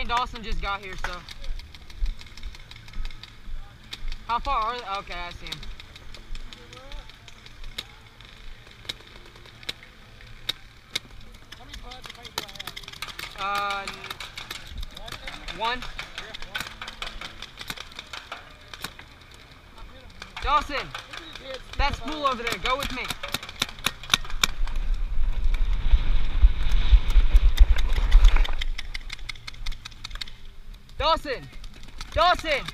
and Dawson just got here, so. How far are they? Okay, I see him. How many pods of paint do I have? One. Dawson, that spool over there. Go with me. Dawson! Dawson!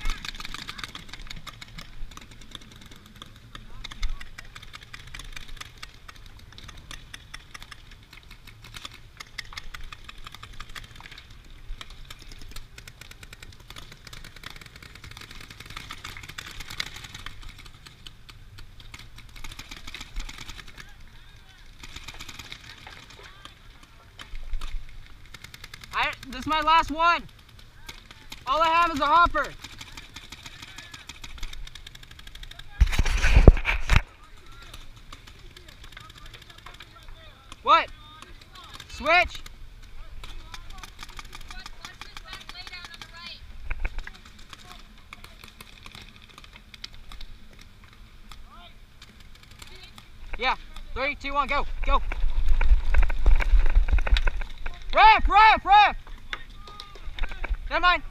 This is my last one. All I have is a hopper. What? Switch? Yeah. 3, 2, 1, go. Go. Ref! Ref! Ref! Never mind.